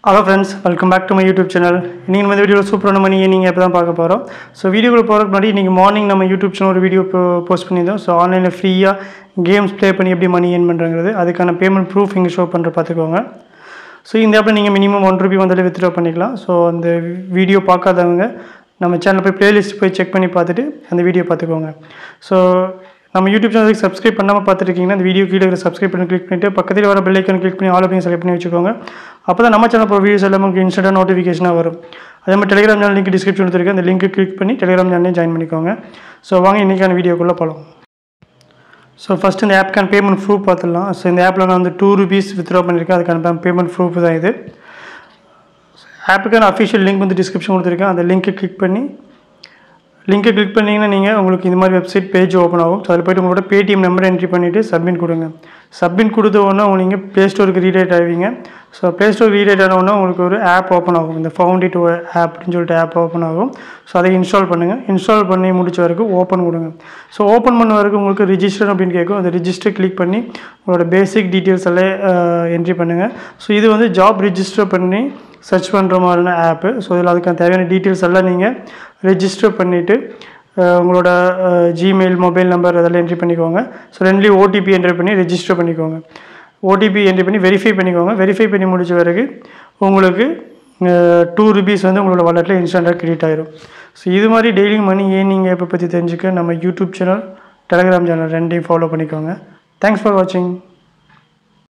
Hello friends, welcome back to my YouTube channel. In this video, super money earning app. So video morning நம்ம YouTube channel ஒரு video post பண்ணிருந்தோம். So online free games play பண்ணி எப்படி money earn பண்றங்கிறது அதுக்கான payment proof இங்க show பண்ற பாத்துக்கோங்க. So இந்த ஆப்ல நீங்க minimum 1 ரூபாய் வந்தாலே withdraw பண்ணிக்கலாம். So அந்த வீடியோ பார்க்காதவங்க நம்ம சேனல்ல போய் playlist போய் செக் பண்ணி பார்த்துட்டு அந்த வீடியோ பாத்துக்கோங்க. So நம்ம YouTube சேனலுக்கு சப்ஸ்கிரைப் பண்ணாம பார்த்துட்டு இருக்கீங்கன்னா இந்த வீடியோ கீழ இருக்கிற சப்ஸ்கிரைப் பட்டன் கிளிக் பண்ணிட்டு பக்கத்துல வர பெல் ஐகான் கிளிக் பண்ணி ஆல் ஆப்ஷன் செலக்ட் பண்ணி வச்சுக்கோங்க. அப்பதான் நம்ம சேனல் போற வீடியோஸ் எல்லாம் உங்களுக்கு இன்ஸ்டன்ட்டா நோட்டிஃபிகேஷனா வரும். அதே மாதிரி Telegram சேனல் லிங்க் டிஸ்கிரிப்ஷன்ல இருக்கு. அந்த லிங்க் கிளிக் பண்ணி Telegram சேனல்ல ஜாயின் பண்ணிக்கோங்க. சோ வாங்க இன்னைக்கான வீடியோக்குள்ள போலாம். So first இந்த ஆப்க்கான பேமெண்ட் ப்ரூஃப் பார்த்துடலாம். So இந்த ஆப்ல நான் வந்து 2 rupees withdraw பண்ணிருக்கேன். அதுக்கான பேமெண்ட் ப்ரூஃப் தான் இது. ஆப்புக்கான official லிங்க் வந்து டிஸ்கிரிப்ஷன் கொடுத்திருக்கேன். அந்த லிங்கை கிளிக் பண்ணி லிங்கை கிளிக் பண்ணீங்கன்னா நீங்கள் உங்களுக்கு இந்த மாதிரி வெப்சைட் பேஜ் ஓப்பன் ஆகும். ஸோ அதில் போய்ட்டு உங்களோட Paytm நம்பர் என்ட்ரி பண்ணிவிட்டு சப்மிட் கொடுங்க. சப்மிட் கொடுத்த உடனே நீங்கள் ப்ளே ஸ்டோருக்கு ரீடைட் ஆவீங்க. ஸோ ப்ளே ஸ்டோர் ரீடைட் ஆன உடனே உங்களுக்கு ஒரு ஆப் ஓப்பன் ஆகும். இந்த ஃபவுண்ட் இட் ஆப் அப்படின்னு சொல்லிட்டு ஆப் ஓப்பன் ஆகும். ஸோ அதை இன்ஸ்டால் பண்ணுங்கள். இன்ஸ்டால் பண்ணி முடிச்ச வரைக்கும் ஓப்பன் கொடுங்க. ஸோ ஓப்பன் பண்ண வரைக்கும் உங்களுக்கு ரிஜிஸ்டர் அப்படின்னு கேட்கும். அந்த ரிஜிஸ்டர் கிளிக் பண்ணி உங்களோட பேசிக் டீட்டெயில்ஸ் எல்லாம் என்ட்ரி பண்ணுங்கள். ஸோ இது வந்து ஜாப் ரிஜிஸ்டர் பண்ணி சர்ச் பண்ணுற மாதிரியான ஆப்பு. ஸோ இதில் அதுக்கான தேவையான டீட்டெயில்ஸ் எல்லாம் நீங்கள் ரெஜிஸ்டர் பண்ணிவிட்டு உங்களோட ஜிமெயில் மொபைல் நம்பர் அதெல்லாம் என்ட்ரி பண்ணிக்கோங்க. ஸோ ரெண்டுலேயும் ஓடிபி என்ட்ரி பண்ணி ரெஜிஸ்டர் பண்ணிக்கோங்க. ஓடிபி என்ட்ரி பண்ணி வெரிஃபை பண்ணிக்கோங்க. வெரிஃபை பண்ணி முடிச்ச பிறகு உங்களுக்கு 2 rupees வந்து உங்களோட வாலெட்டில் இன்ஸ்டண்ட்டாக கிரெடிட் ஆயிரும். ஸோ இது மாதிரி டெய்லி மணி ஏர்னிங் ஆப்பை பற்றி தெரிஞ்சுக்க நம்ம யூடியூப் சேனல் டெலகிராம் சேனல் ரெண்டையும் ஃபாலோ பண்ணிக்கோங்க. தேங்க்ஸ் ஃபார் வாட்சிங்.